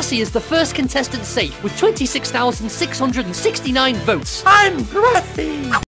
Grassy is the first contestant safe with 26,669 votes. I'm Grassy!